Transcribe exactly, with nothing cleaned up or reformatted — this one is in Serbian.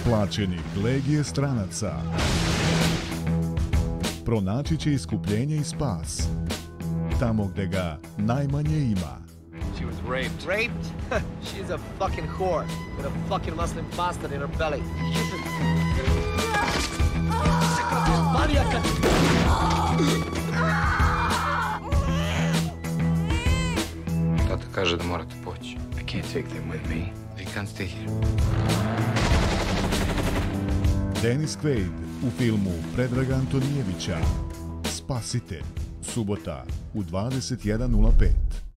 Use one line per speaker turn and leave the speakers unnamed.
Plaćenik legije stranaca pronaći će iskupljenje i spas tamo gde ga najmanje ima.
She was raped.
Raped? She's a fucking whore with a fucking Muslim bastard in her belly.
Tata kaže da morate poći. I can't take them with me. They can't stay here.
Dennis Quaid u filmu Predraga Antonijevića Spasitelj, subota u dvadeset jedan nula pet.